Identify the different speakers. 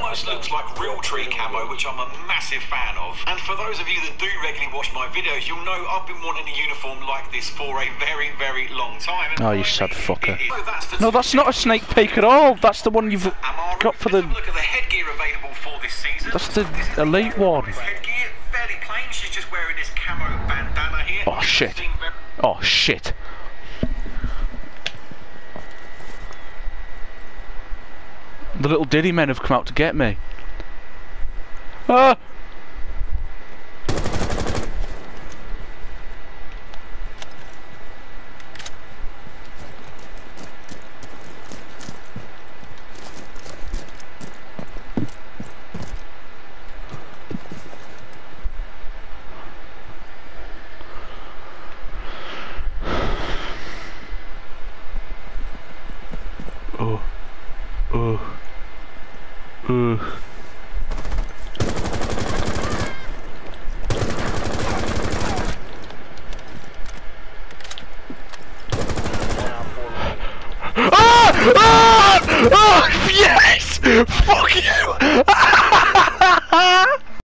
Speaker 1: almost looks like Realtree camo, which I'm a massive fan of. And for those of you that do regularly watch my videos, you'll know I've been wanting a uniform like this for a very, very long time. And
Speaker 2: Oh, you sad fucker.
Speaker 1: No,
Speaker 2: that's not a sneak peek at all. That's the one you've got for the...
Speaker 1: Look at the headgear available for this season.
Speaker 2: That's the elite one.
Speaker 1: Headgear, fairly plain. She's just wearing this camo bandana here.
Speaker 2: Oh, shit. Oh, shit. The little Diddy men have come out to get me. Ah! Oh. Oh. Ah! Ah! Oh, yes! Fuck you!